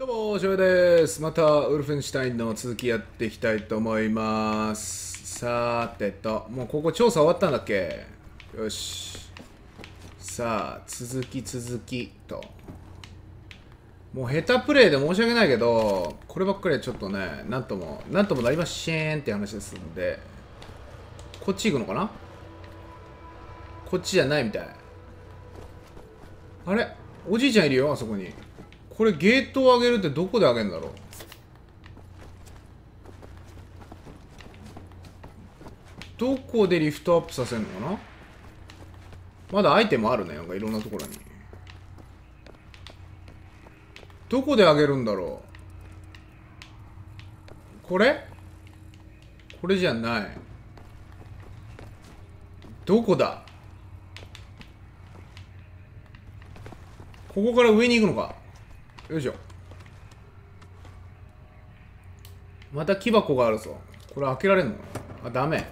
どうも、しょうです。また、ウルフェンシュタインの続きやっていきたいと思います。さーてと、もうここ調査終わったんだっけ？よし。さあ、続きと。もう下手プレイで申し訳ないけど、こればっかりはちょっとね、なんともなりませんって話ですんで、こっち行くのかな？こっちじゃないみたい。あれ？おじいちゃんいるよ、あそこに。これゲートを上げるってどこで上げるんだろう？どこでリフトアップさせるのかな？まだアイテムあるね、なんかいろんなところに。どこで上げるんだろう？これじゃない。どこだ？ここから上に行くのか？よいしょ。また木箱があるぞ。これ開けられんの？あ、ダメ。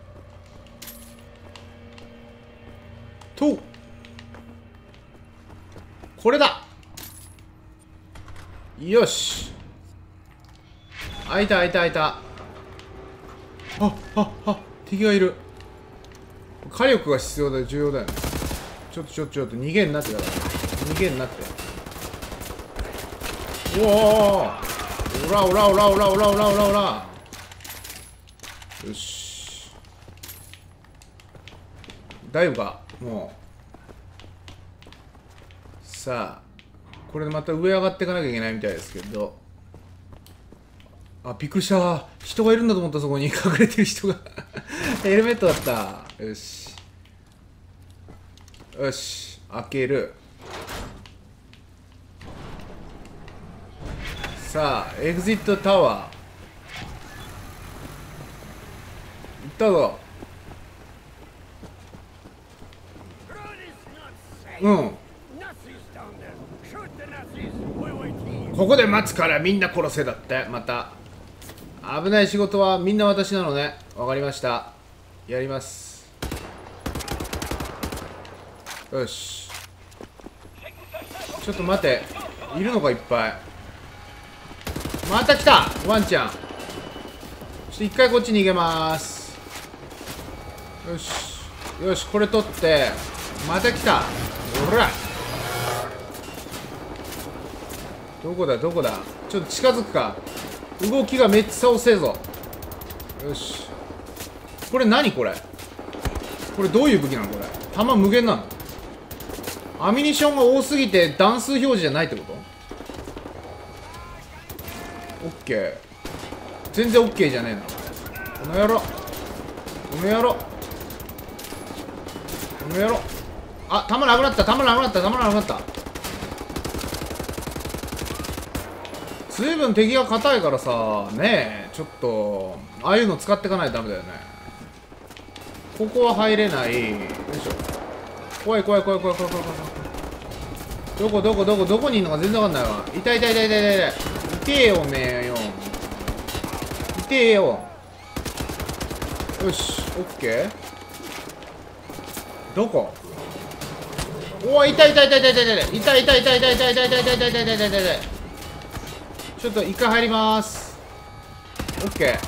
とこれだ。よし。開いた。敵がいる。火力が必要で重要だよね。ちょっと逃げんなって。逃げんなって。おら。よし。大丈夫か？もう。さあ、これでまた上上がっていかなきゃいけないみたいですけど。あ、びっくりした。人がいるんだと思った、そこに隠れてる人が。ヘルメットだった。よし。開ける。さあ、エグジットタワー。行ったぞ。うん。ここで待つからみんな殺せだって。また危ない仕事はみんな私なのね。わかりました。やります。よし。ちょっと待て。いるのかいっぱい。また来たワンちゃん。ちょっと一回こっち逃げます。よしこれ取って。また来た。ほら、どこだちょっと近づくか。動きがめっちゃ遅えぞ。よし。これ何これどういう武器なの？これ弾無限なの？アミニションが多すぎて弾数表示じゃないってこと？オッケー。全然オッケーじゃねえな。この野郎。あ、弾なくなった。ずいぶん敵が硬いからさ、ねえ、ちょっとああいうの使っていかないとダメだよね。ここは入れない。よいしょ。怖い。どこにいんのか全然わかんないわ。痛い。痛えよ、めえよ。痛えよ。よし、オッケー。どこ？おい、痛い。ちょっと一回入ります。オッケ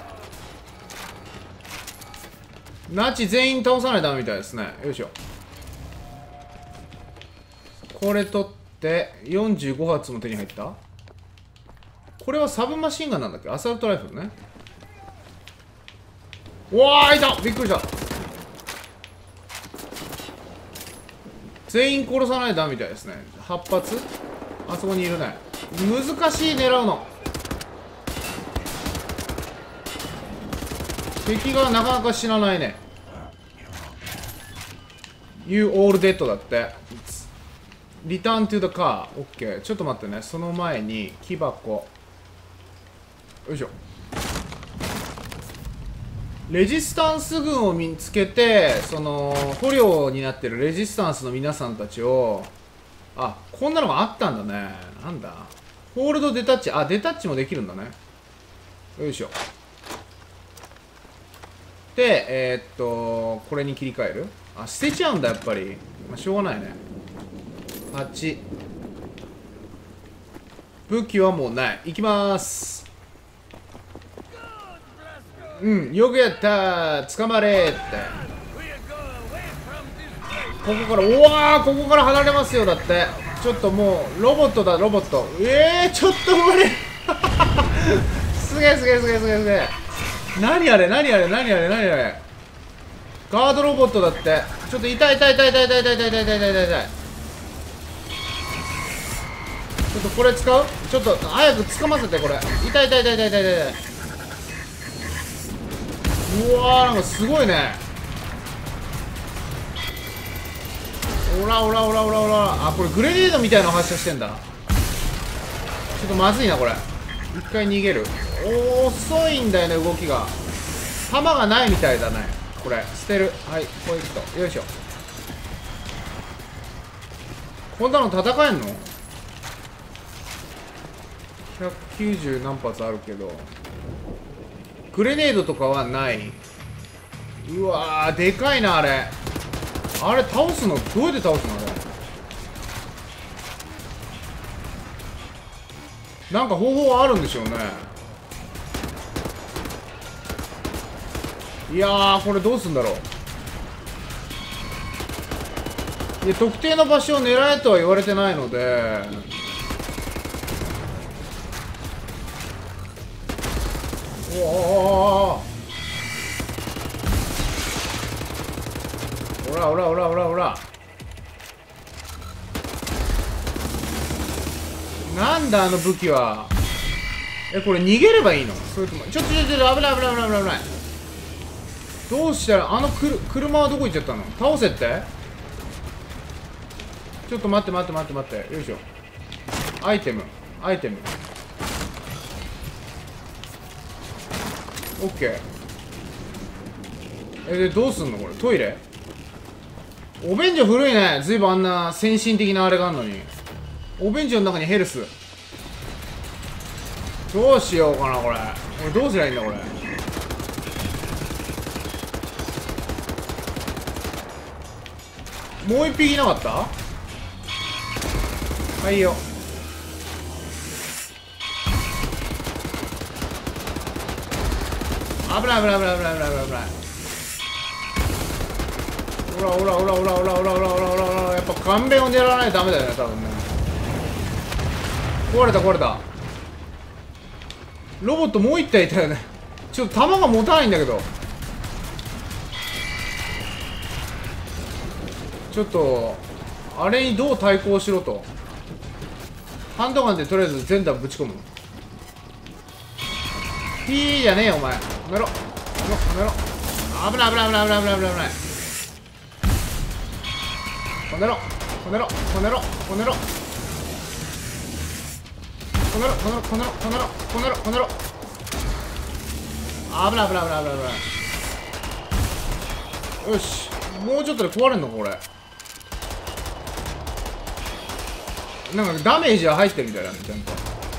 ー。ナチ全員倒さないとダメみたいですね。よいしょ。これ取って45発も手に入った。これはサブマシンガンなんだっけ？アサルトライフルね。うわー、いた！びっくりした。全員殺さないとダメみたいですね。8発あそこにいるね。難しい、狙うの。敵がなかなか死なないね。 You all dead だって。リターン to the car。 OK。 ちょっと待ってね。その前に木箱。よいしょ。レジスタンス軍を見つけて、その捕虜になってるレジスタンスの皆さんたちを、あ、こんなのがあったんだね。なんだ、ホールドデタッチ。あ、デタッチもできるんだね。よいしょ。で、これに切り替える。あ、捨てちゃうんだ、やっぱり。まあ、しょうがないね。8。 武器はもうない。行きまーす。うん、よくやったー、捕まれーって。ここから、うわー、ここから離れますよ。だってちょっともうロボットだ、ロボット。ちょっと待れすげえすげえすげえすげえすげえ。何あれ何あれ何あれ何あれ。ガードロボットだって。ちょっと痛い痛い痛い痛い痛い痛い痛い痛い痛い痛い痛い痛い。ちょっとこれ使う。ちょっと早く掴ませて。これ痛い痛い痛い痛い痛い痛い。うわー、なんかすごいね。オラオラオラオラオラ。あ、これグレネードみたいなの発射してんだ。ちょっとまずいなこれ。一回逃げる。遅いんだよね動きが。弾がないみたいだねこれ。捨てる。はい、ポイント。よいしょ。こんなの戦えんの。190何発あるけどグレネードとかはない。うわー、でかいなあれ。あれ倒すのどうやって倒すのあれ。なんか方法はあるんでしょうね。いやー、これどうすんだろう。で特定の場所を狙えとは言われてないので、おお、おらおらおらおらおら。なんだあの武器は。これ逃げればいいの。それともちょっと危ない危ない危ない危ない危ない。どうしたらあの車はどこ行っちゃったの。倒せって。ちょっと待って待って待って待って。よいしょ。アイテムアイテム。オッケー。でどうすんのこれ。トイレ。お便所古いね。ずいぶんあんな先進的なあれがあんのに。お便所の中にヘルス。どうしようかなこれ。どうすりゃいいんだこれ。もう一匹いなかった。はいよ。危ない危ない危ない危ない危ない危ない。ほらほらほらほらほらほらほらほらほらほら。やっぱ顔面を狙わないとダメだよね多分ね。壊れた壊れた。ロボットもう一体いたよね。ちょっと弾が持たないんだけど。ちょっとあれにどう対抗しろと。ハンドガンでとりあえず全弾ぶち込む。ピーじゃねえよお前。やめろやめろ。危ない危ない危ない危ない危ない危ない危ない。こねろこねろこねろこねろこねろこねろこねろこねろこねろこねろ。危ない危ない危ない危ない危ない。よし、もうちょっとで壊れんのこれ。なんかダメージは入ってるみたいだねちゃんと。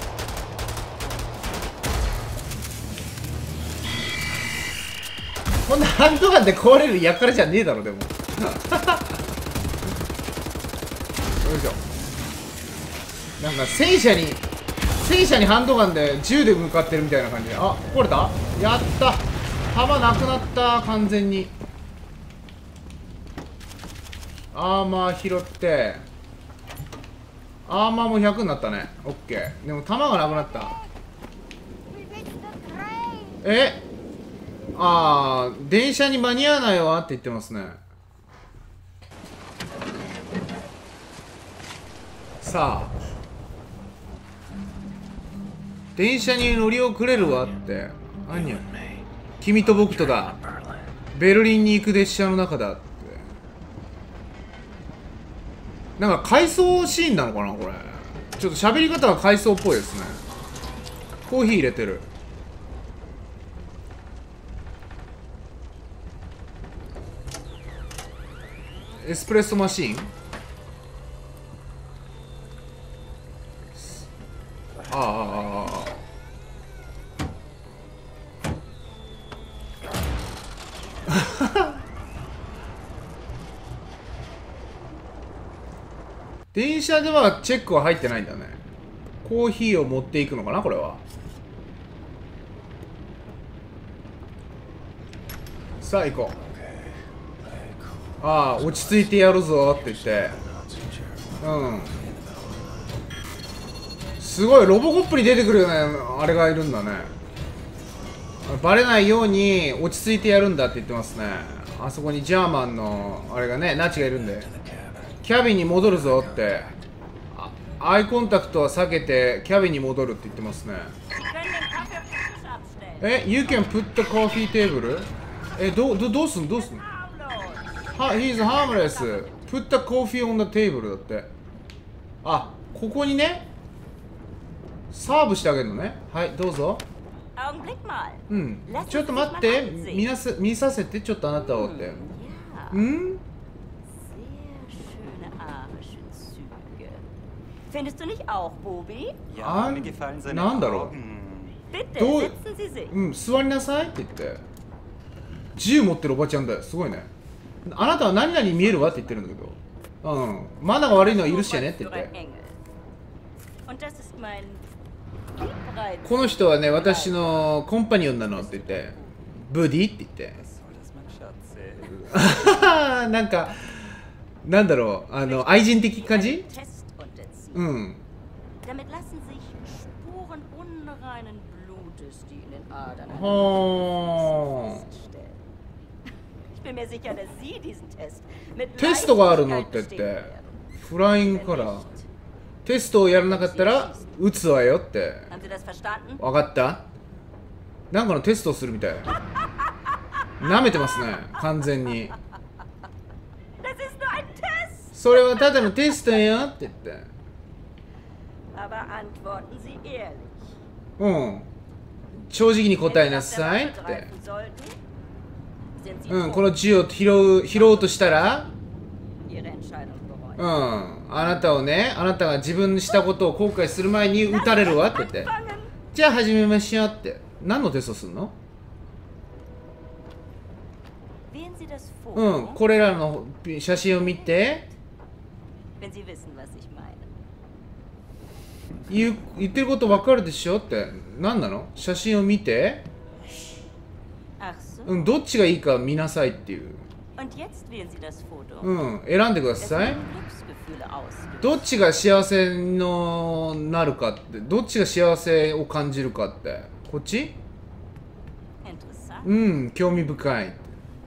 こんなハンドガンで壊れるやっからじゃねえだろでもよいしょ。なんか戦車にハンドガンで銃で向かってるみたいな感じで。あ、壊れた。やった。弾なくなった。完全にアーマー拾って、アーマーも100になったね。オッケー。でも弾がなくなった。ああ、電車に間に合わないわって言ってますね。さあ、電車に乗り遅れるわって。何や、君と僕とだ。ベルリンに行く列車の中だって。なんか回想シーンなのかなこれ。ちょっと喋り方が回想っぽいですね。コーヒー入れてる。エスプレッソマシーン。ああ電車ではチェックは入ってないんだね。 コーヒーを持っていくのかな、これは。さあ行こう。ああ、落ち着いてやるぞって言って。すごい、ロボコップに出てくるようなあれがいるんだね。バレないように落ち着いてやるんだって言ってますね。あそこにジャーマンのあれがね、ナチがいるんで。キャビンに戻るぞって。アイコンタクトは避けてキャビンに戻るって言ってますね。You can put the coffee table? どうすんのHe's harmless. Put the coffee on the table だって。あ、ここにね、サーブしてあげるのね。はい、どうぞ。ちょっと待って、見させて、ちょっとあなたをって。 Findest du nicht auch, Bobi? Ja, mir gefallen seine Augen. Bitte, setzen Sie sich. 座りなさいって言って。銃持ってるおばちゃんだよ。すごいね。あなたは何々に見えるわって言ってるんだけど。マナーが悪いのは許してねって言って。この人はね、私のコンパニオンなのって言って。ブディって言って。なんか、なんだろう、愛人的感じテストがあるのって言って、フライングカラー。テストをやらなかったら撃つわよって。わかった？なんかのテストをするみたい。舐めてますね、完全に。それはただのテストよって言って。正直に答えなさいって。この銃を拾おうとしたら、あなたをね、あなたが自分にしたことを後悔する前に撃たれるわって言って。じゃあ始めましょうって。何のテストするの？これらの写真を見て。言ってること分かるでしょって。何なの？写真を見て。どっちがいいか見なさいっていう。選んでください。どっちが幸せのなるかって、どっちが幸せを感じるかって。こっち？興味深い。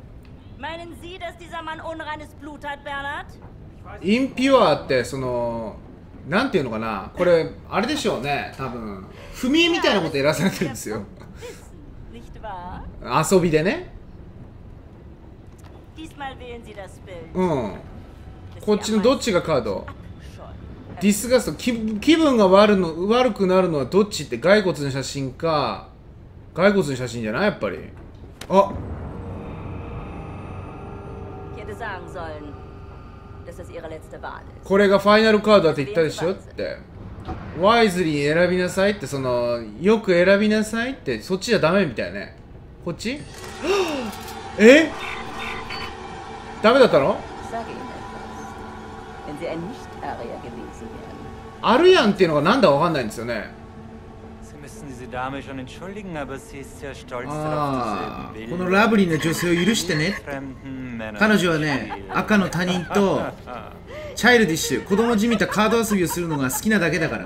インピュアってそのなんていうのかな、これあれでしょうね、多分踏み絵みたいなことやらされてるんですよ。遊びでね。こっちのどっちがカード？ディスガスト、気分が悪くなるのはどっちって、骸骨の写真か、骸骨の写真じゃない？やっぱり。あ、これがファイナルカードだって言ったでしょって。ワイズリー選びなさいって、そのよく選びなさいって、そっちじゃダメみたいね。こっち？ダメだったの？あるやんっていうのがなんだかわかんないんですよね。 このラブリーな女性を許してね。彼女はね、赤の他人とチャイルディッシュ、子供じみたカード遊びをするのが好きなだけだから。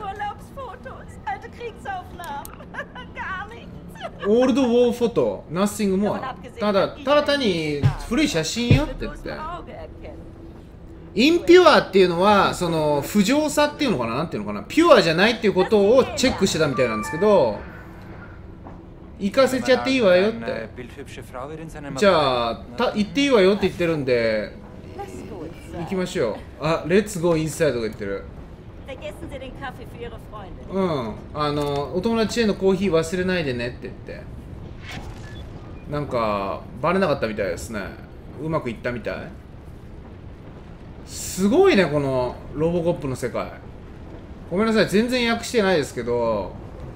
オールドウォーフォト、ナッシングモア。ただ単に古い写真よって言って。インピュアっていうのは、その不浄さっていうのかな、なんていうのかな、ピュアじゃないっていうことをチェックしてたみたいなんですけど、行かせちゃっていいわよって。じゃあ行っていいわよって言ってるんで、行きましょう。あ、レッツゴーインサイドが言ってる。お友達へのコーヒー忘れないでねって言って。なんかバレなかったみたいですね。うまくいったみたい。すごいね、このロボコップの世界。ごめんなさい、全然訳してないですけど、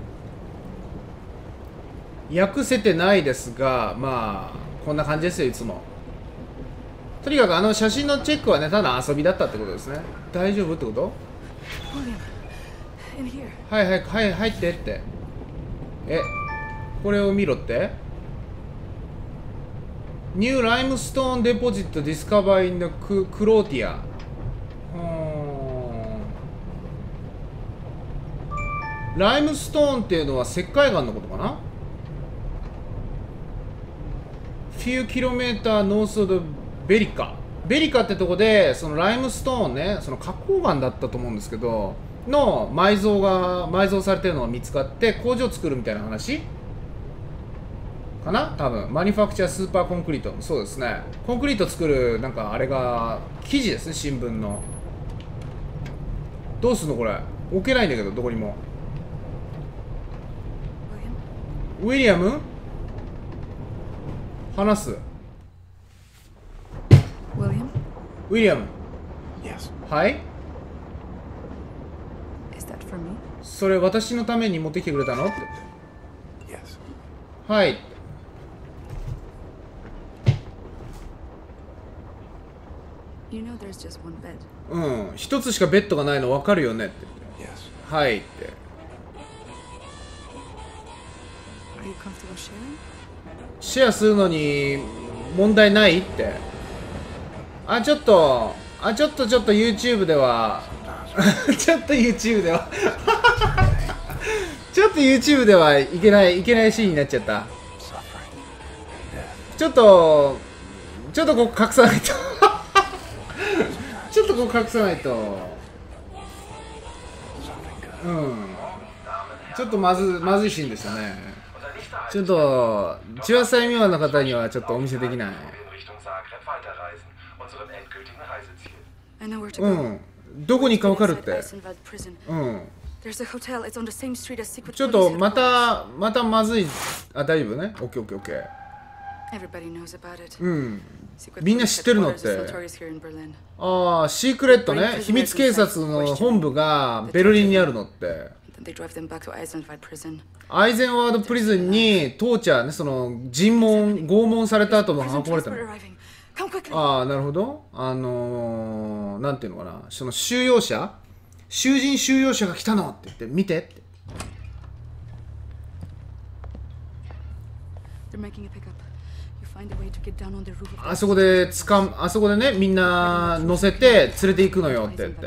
訳せてないですが、まあこんな感じですよ、いつも。とにかく写真のチェックはね、ただ遊びだったってことですね。大丈夫ってこと？ はいはいはい入ってって。え、これを見ろって。ニューライムストーンデポジットディスカバーインのクローティア。ライムストーンっていうのは石灰岩のことかな。Few kilometer north of ベリカ。ベリカってとこでそのライムストーンね、その花崗岩だったと思うんですけどの埋蔵されてるのが見つかって工場を作るみたいな話かな、多分。マニファクチャースーパーコンクリート。そうですね、コンクリート作るなんかあれが記事ですね、新聞の。どうすんのこれ、置けないんだけどどこにも。ウィリアム話す。ウィリアム。はい。それ私のために持ってきてくれたのって。はい。うん、一つしかベッドがないの分かるよねって。はいって。シェアするのに問題ないって。ちょっと YouTube ではちょっと YouTube ではちょっと YouTube ではいけないシーンになっちゃった。ちょっとここ隠さないとちょっとここ隠さないと。うん、ちょっとまずいシーンでしたね。ちょっと千葉歳未満の方にはちょっとお見せできない。うん、どこに行くか分かるって。うん、ちょっとまたまずい。大丈夫ね。オッケーオッケーオッケー。うん、みんな知ってるのって。シークレットね、秘密警察の本部がベルリンにあるのって。アイゼンワードプリズンにトーチャーね、その拷問された後も運ばれたの。なるほど。なんていうのかな、その収容者が来たのって言って、見てって。あそこでね、みんな乗せて連れて行くのよって言って。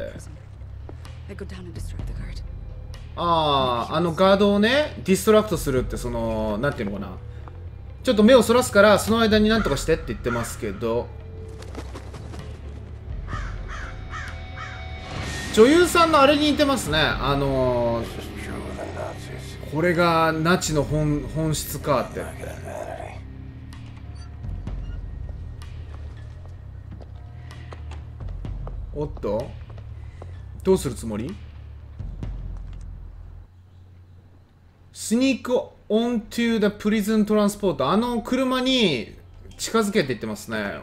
ガードをねディストラクトするって、そのなんていうのかな、ちょっと目をそらすからその間になんとかしてって言ってますけど、女優さんのあれに似てますね。これがナチの本質かって。おっと、どうするつもり？スニークオントゥー the prison transport。車に近づけって言ってますね。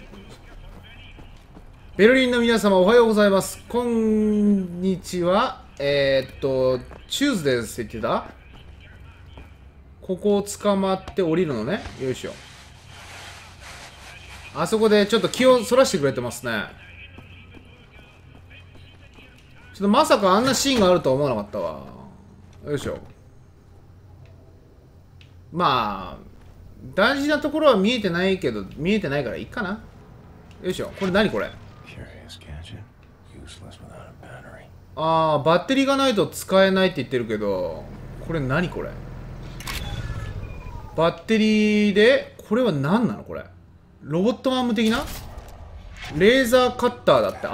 ベルリンの皆様おはようございます。こんにちは。チューズデーズって言ってた？ここを捕まって降りるのね。よいしょ。あそこでちょっと気をそらしてくれてますね。ちょっとまさかあんなシーンがあるとは思わなかったわ。よいしょ。まあ大事なところは見えてないけど、見えてないからいいかな。よいしょ。これ何これ。バッテリーがないと使えないって言ってるけど、これ何これ。バッテリーで、これは何なのこれ。ロボットアーム的なレーザーカッターだって。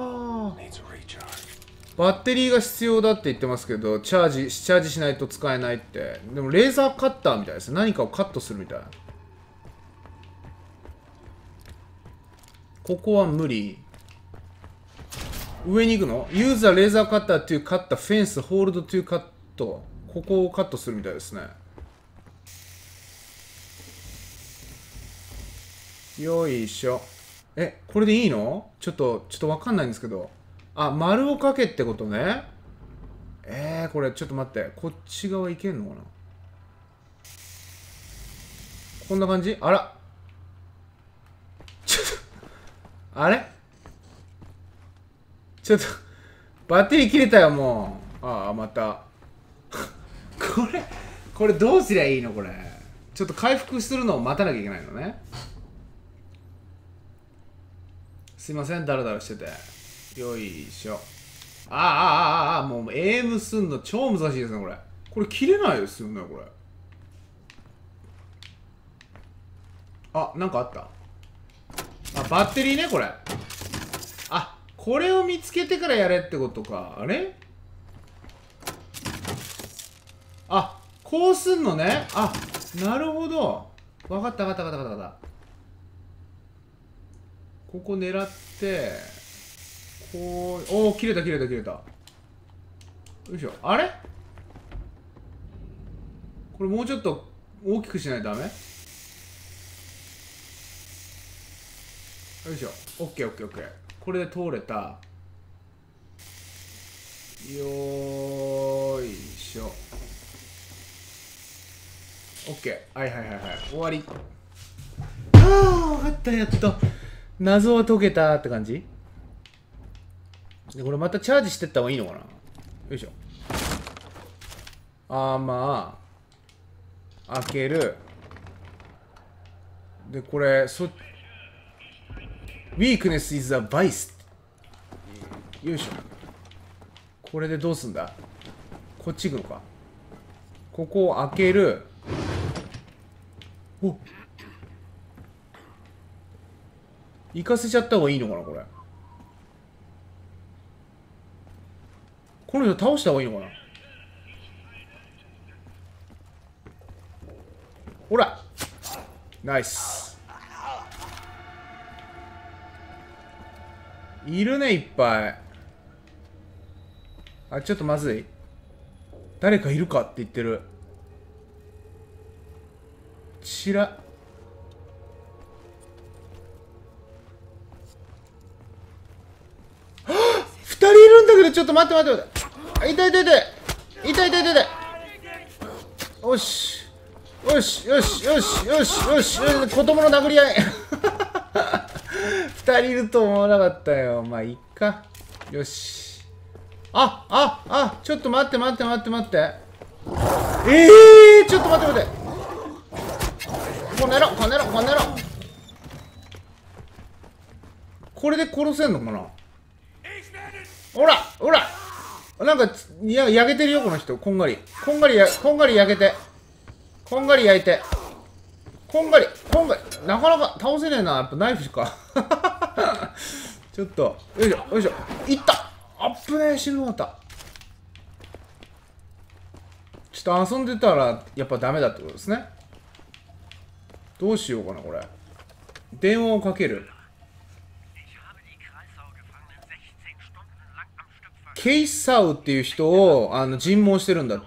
バッテリーが必要だって言ってますけど、チャージしないと使えないって。でもレーザーカッターみたいですね。何かをカットするみたい。ここは無理。上に行くの？ Use the laser cutter to cut the fence, hold to cut。 ここをカットするみたいですね。よいしょ。これでいいの？ちょっとわかんないんですけど。丸をかけってことね。これちょっと待って。こっち側いけんのかな？こんな感じ？あら。あれ？ちょっとバッテリー切れたよ。もああ、またこれどうすりゃいいのこれ。ちょっと回復するのを待たなきゃいけないのね。すいません、ダラダラしてて。よいしょ。もうエイムすんの超難しいですね、これ。これ切れないですよね、これ。あ、なんかあった。あ、バッテリーね、これ。あ、これを見つけてからやれってことか。あれ？あ、こうすんのね。あ、なるほど。わかったわかったわかったわかった。ここ狙って、こう、おお、切れた切れた切れた。よいしょ。あれ？これもうちょっと大きくしないとダメ？よいしょ。オッケーオッケーオッケー。これで通れた。よーいしょ。オッケー。はいはいはいはい。終わり。ああ、わかった、やっと。謎は解けたって感じで、これまたチャージしてった方がいいのかな。よいしょ。まあ、開ける。で、これ、Weakness is a vice。よいしょ。これでどうすんだ？こっち行くのか。ここを開ける。おっ。行かせちゃった方がいいのかな、これ。この人倒した方がいいのかな。ほら、ナイス。いるね、いっぱい。あ、ちょっとまずい。誰かいるかって言ってる。ちら。2人いるんだけど、ちょっと待って待って待って。痛い痛い痛い痛い痛い痛い痛い。よしよしよしよしよしよし、子供の殴り合い2人いると思わなかったよ。まあいっか。よし。ちょっと待って待って待って待って。ちょっと待って待って。この野郎この野郎この野郎。これで殺せんのかな。ほらほら、なんか焼けてるよこの人。こんがりこんがり焼けて、こんがり焼いて、こんがりなかなか倒せねえな。やっぱナイフしかちょっとよいしょよいしょ。いった。あっぶねえ、死ぬのかった。ちょっと遊んでたらやっぱダメだってことですね。どうしようかなこれ。電話をかける。ケイサウっていう人を尋問してるんだって。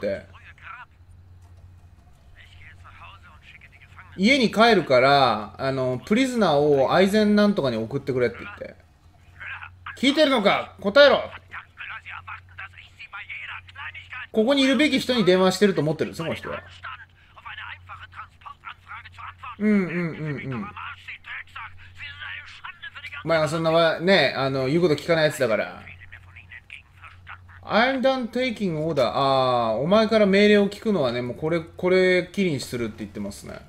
家に帰るからプリズナーをアイゼンなんとかに送ってくれって言って。聞いてるのか、答えろ。ここにいるべき人に電話してると思ってるんですよ、この人は。まあそんなね、言うこと聞かないやつだから。I'm done taking order。お前から命令を聞くのはね、もうこれきりにするって言ってますね。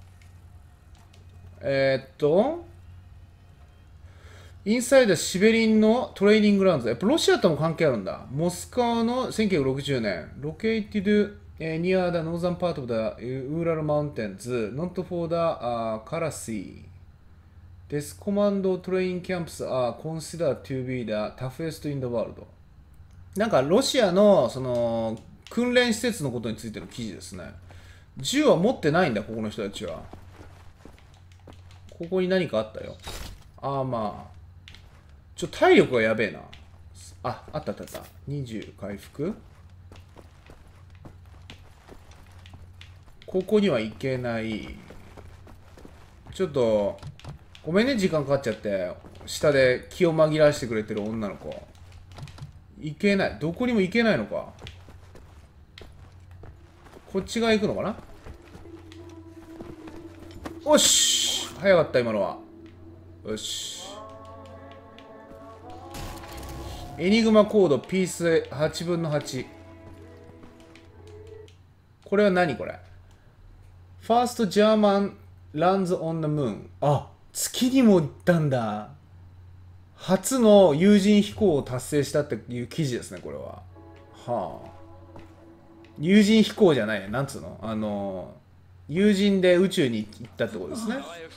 インサイダーシベリンのトレーニンググラウンド。やっぱロシアとも関係あるんだ。モスクワの1960年。Located near the northern part of the Ural Mountains, not for the Karasy. This commando training camps are considered to be the toughest in the world. なんかロシアのその訓練施設のことについての記事ですね。銃は持ってないんだ、ここの人たちは。ここに何かあったよ。まあ。体力がやべえな。あったあったあった。20回復。ここには行けない。ちょっと、ごめんね、時間かかっちゃって。下で気を紛らわしてくれてる女の子。行けない。どこにも行けないのか。こっち側行くのかな。よし、早かった、今のは。よし。 エニグマコードピース8分の8。これは何これ？ First German lands on the moon。 あ、月にも行ったんだ。初の有人飛行を達成したっていう記事ですね、これは。はあ。有人飛行じゃない、なんつうの、有人で宇宙に行ったってことですね。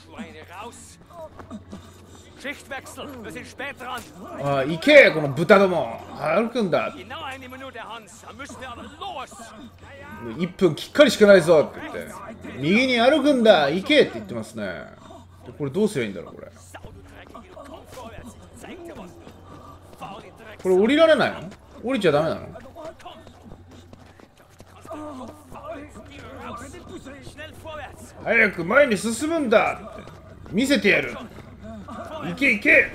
ああ、行けこの豚ども、歩くんだ。1分きっかりしかないぞって言って、右に歩くんだ、行けって言ってますね。これどうすりゃいいんだろう、これ。これ降りられないの？降りちゃダメなの？早く前に進むんだって見せてやる。行け行け。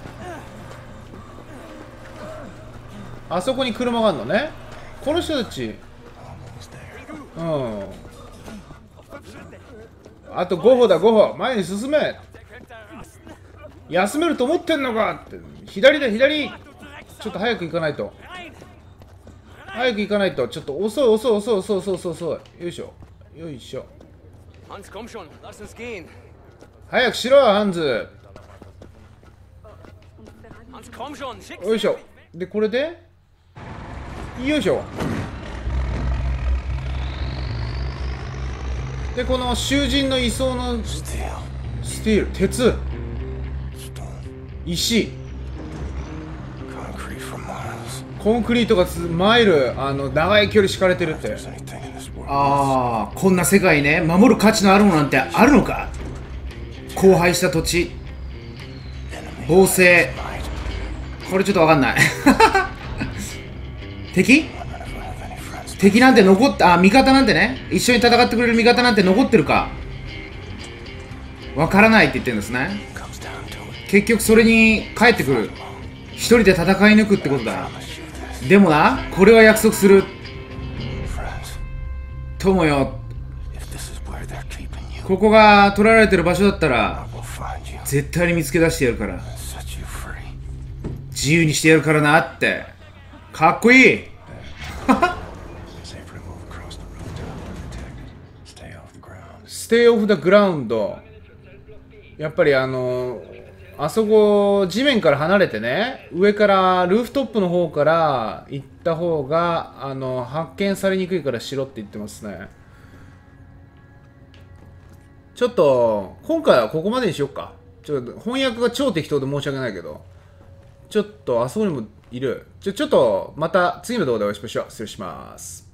あそこに車があるのね。この人たち、あと5歩だ、5歩前に進め。休めると思ってんのかって。左だ左。ちょっと早く行かないと。早く行かないと。ちょっと遅い遅い遅い遅い遅い遅い遅い。よいしょよいしょ。早くしろハンズ。よいしょ。でこれでよいしょ。でこの囚人の移送のスティール、鉄、石、コンクリートがマイル、長い距離敷かれてるって。 ああ、こんな世界ね、守る価値のあるものなんてあるのか。荒廃した土地、暴政、これちょっとわかんない敵なんて残った、味方なんてね、一緒に戦ってくれる味方なんて残ってるかわからないって言ってるんですね。結局それに帰ってくる。一人で戦い抜くってことだ。でもな、これは約束する。友よ、ここが取られてる場所だったら絶対に見つけ出してやるから、自由にしてやるからなって。かっこいいステイオフ・ザ・グラウンド。やっぱりあそこ地面から離れてね、上からルーフトップの方から行った方が発見されにくいからしろって言ってますね。ちょっと今回はここまでにしよっか。ちょっと翻訳が超適当で申し訳ないけど、ちょっとあそこにもいる。ちょっとまた次の動画でお会いしましょう。失礼します。